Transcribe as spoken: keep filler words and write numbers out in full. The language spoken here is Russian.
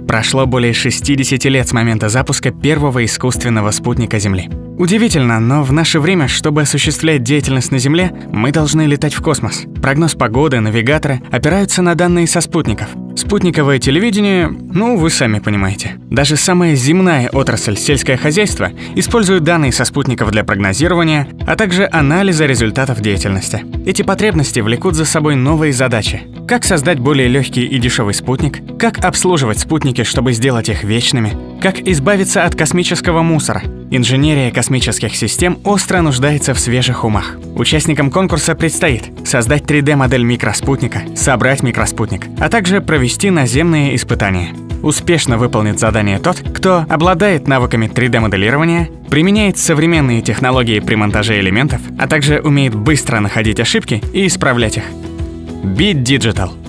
Прошло более шестидесяти лет с момента запуска первого искусственного спутника Земли. Удивительно, но в наше время, чтобы осуществлять деятельность на Земле, мы должны летать в космос. Прогноз погоды, навигаторы опираются на данные со спутников. Спутниковое телевидение, ну, вы сами понимаете. Даже самая земная отрасль сельское хозяйство использует данные со спутников для прогнозирования, а также анализа результатов деятельности. Эти потребности влекут за собой новые задачи. Как создать более легкий и дешевый спутник? Как обслуживать спутники, чтобы сделать их вечными? Как избавиться от космического мусора? Инженерия космических систем остро нуждается в свежих умах. Участникам конкурса предстоит создать три дэ модель микроспутника, собрать микроспутник, а также провести наземные испытания. Успешно выполнит задание тот, кто обладает навыками три дэ моделирования, применяет современные технологии при монтаже элементов, а также умеет быстро находить ошибки и исправлять их. Bit Digital.